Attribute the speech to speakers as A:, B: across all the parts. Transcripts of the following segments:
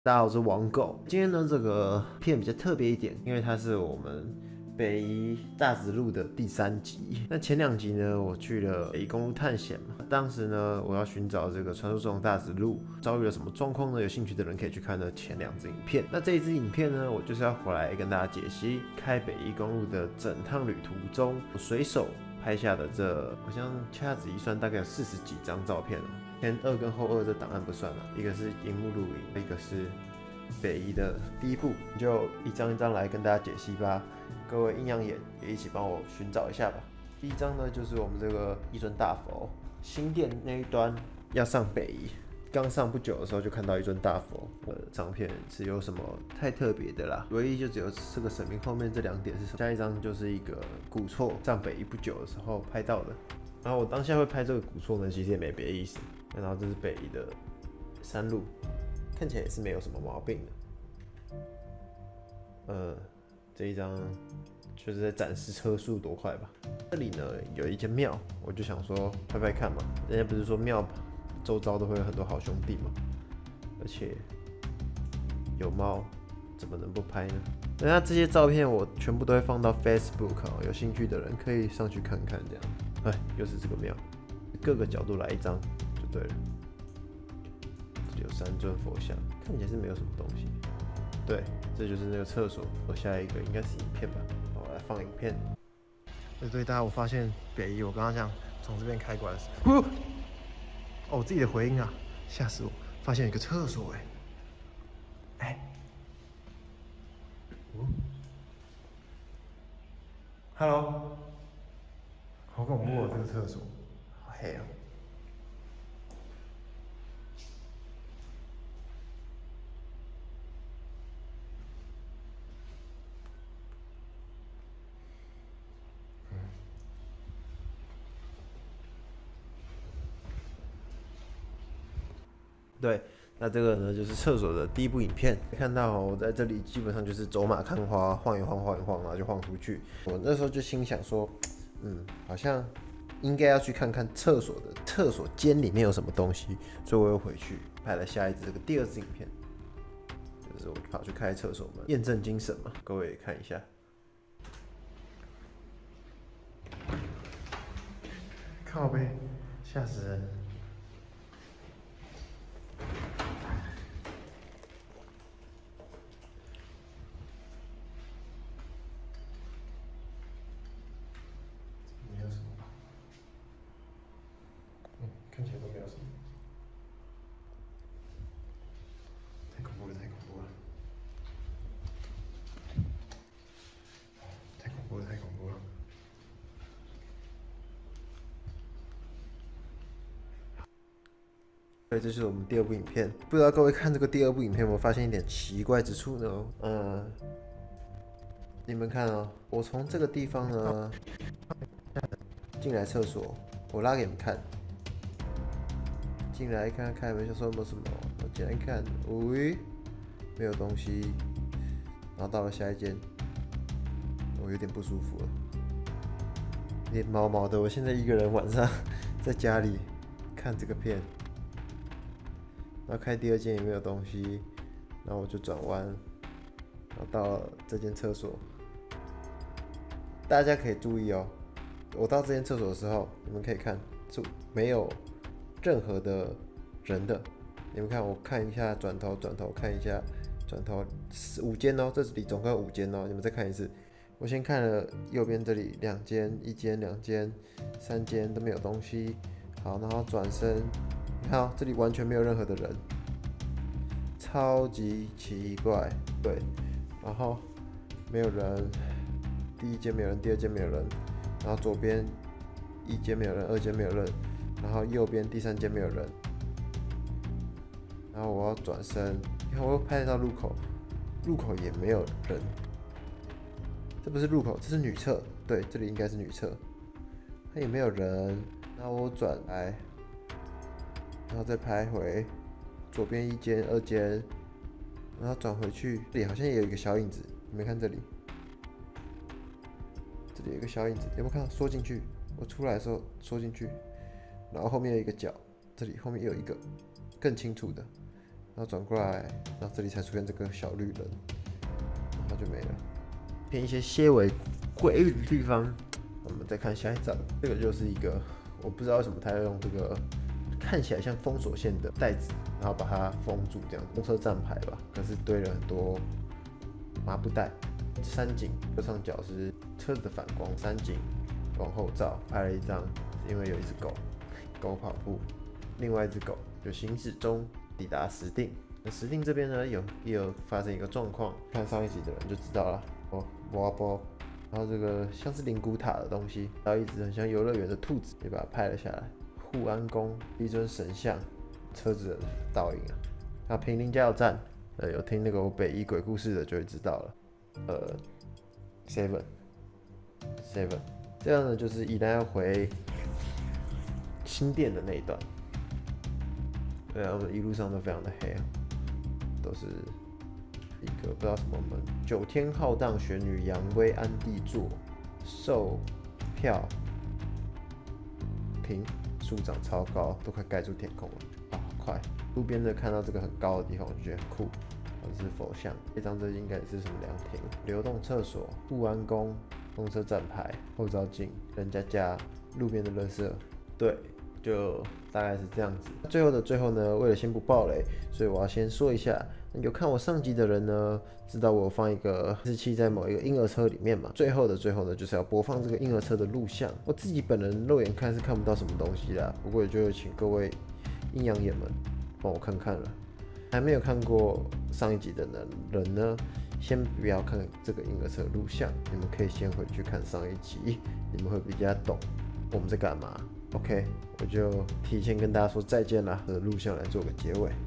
A: 大家好，我是王狗。今天呢，这个片比较特别一点，因为它是我们北宜大直路的第3集。那前2集呢，我去了北宜公路探险嘛。当时呢，我要寻找这个传说中的大直路，遭遇了什么状况呢？有兴趣的人可以去看那前2支影片。那这一支影片呢，我就是要回来跟大家解析开北宜公路的整趟旅途中，我随手拍下的这，好像掐指一算，大概有40几张照片了。前2跟后2这档案不算了，一个是荧幕录影，一个是北宜的第一步，就一张一张来跟大家解析吧。各位阴阳眼也一起帮我寻找一下吧。第一张呢，就是我们这个一尊大佛，新店那一端要上北宜，刚上不久的时候就看到一尊大佛。照片是有什么太特别的啦？唯一就只有这个神明后面这2点是什么？下一张就是一个古厝，上北宜不久的时候拍到的。然后我当下会拍这个古厝呢，其实也没别的意思。然后这是北宜的山路，看起来也是没有什么毛病的。这一张就是在展示车速多快吧。这里呢有一间庙，我就想说拍拍看嘛。人家不是说庙周遭都会有很多好兄弟嘛，而且有猫，怎么能不拍呢？那这些照片我全部都会放到 Facebook 哦，有兴趣的人可以上去看看。这样，哎，又是这个庙，各个角度来一张就对了。这里有3尊佛像，看起来是没有什么东西。对，这就是那个厕所。我下一个应该是影片吧，我来放影片。对，大家，我发现北宜，我刚刚这样从这边开过来的时候，哦，我自己的回音啊，吓死我！发现有一个厕所，Hello， 好恐怖哦，这个厕所，好黑哦。对，那这个呢就是厕所的第一部影片。看到我在这里基本上就是走马看花，晃一晃，晃一晃，然后就晃出去。我那时候就心想说，好像应该要去看看厕所间里面有什么东西，所以我又回去拍了下一支第2支影片，就是我跑去开厕所门，验证精神嘛，各位也看一下。靠背，吓死人！没有什么吧？看起来都没有什么。太恐怖了，太恐怖了！太恐怖了，太恐怖了！对，这就是我们第2部影片。不知道各位看这个第2部影片有没有发现一点奇怪之处呢？你们看哦，我从这个地方呢进来厕所，我拉给你们看。进来看看，有没有说有没有什么？我进来看，喂，没有东西。然后到了下一间，我有点不舒服了，脸毛毛的。我现在一个人晚上在家里看这个片。然后开第2间也没有东西，然后我就转弯，然后到了这间厕所。大家可以注意哦，我到这间厕所的时候，你们可以看，是没有任何的人的。你们看，我看一下，转头看一下，转头5间哦，这里总共有5间哦。你们再看一次，我先看了右边这里2间，1间、2间、3间都没有东西。好，然后转身。看哦，这里完全没有任何的人，超级奇怪。对，然后没有人，第1间没有人，第2间没有人，然后左边1间没有人，2间没有人，然后右边第3间没有人，然后我要转身，你看我又拍到入口，入口也没有人，这不是入口，这是女厕。对，这里应该是女厕，它也没有人。然后我转来。然后再拍回左边1间、2间，然后转回去，这里好像也有一个小影子，你们看这里，这里有一个小影子，有没有看到？缩进去，我出来的时候缩进去，然后后面有一个角，这里后面有一个更清楚的， 然后转过来，然后这里才出现这个小绿人，然后就没了。偏一些些微诡异的地方，我们再看下一张。这个就是一个我不知道为什么他要用这个看起来像封锁线的袋子，然后把它封住，这样公车站牌吧，可是堆了很多麻布袋。山景右上角是车子的反光，山景往后照，拍了一张，因为有一只狗跑步，另外一只狗就行驶中抵达石碇。那石碇这边呢，也有发生一个状况，看上一集的人就知道了。挖包，然后这个像是灵骨塔的东西，然后一只很像游乐园的兔子，也把它拍了下来。护安宫一尊神像，车子的倒影啊。那平林加油站，有听那个我北一鬼故事的就会知道了。Seven， 这样呢就是宜兰要回新店的那一段。对啊，我们一路上都非常的黑啊，都是一个不知道什么门。9天浩荡，玄女扬威安地座，售票亭，树长超高，都快盖住天空了啊！好快，路边的看到这个很高的地方，我就觉得很酷。这是佛像，这张这应该也是什么凉亭、流动厕所、护安宫、公车站牌、后照镜、人家家、路边的垃圾，对，就大概是这样子。最后的最后呢，为了先不爆雷，所以我要先说一下，有看我上集的人呢，知道我有放一个监视器在某一个婴儿车里面嘛。最后的最后呢，就是要播放这个婴儿车的录像。我自己本人肉眼看是看不到什么东西啦，不过也就请各位阴阳眼们帮我看看了。还没有看过上一集的人呢，先不要看这个婴儿车录像，你们可以先回去看上一集，你们会比较懂我们在干嘛。OK， 我就提前跟大家说再见啦，和录像来做个结尾。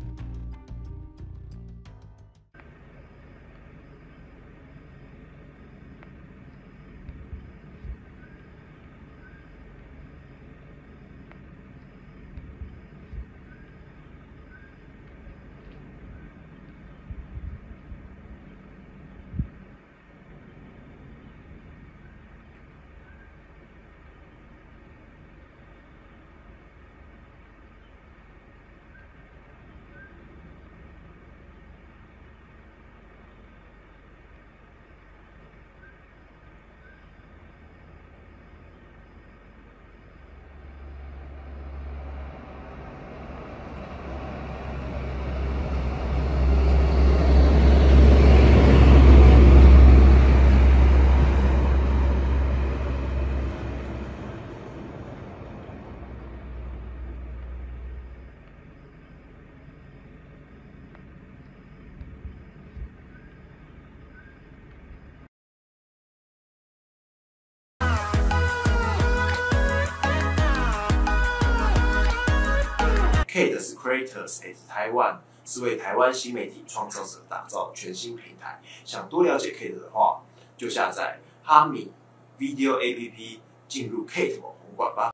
B: Kate 是 Creators at 台湾，是为台湾新媒体创造者打造全新平台。想多了解 Kate 的话，就下载哈米 Video APP，进入 Kate 网红馆吧。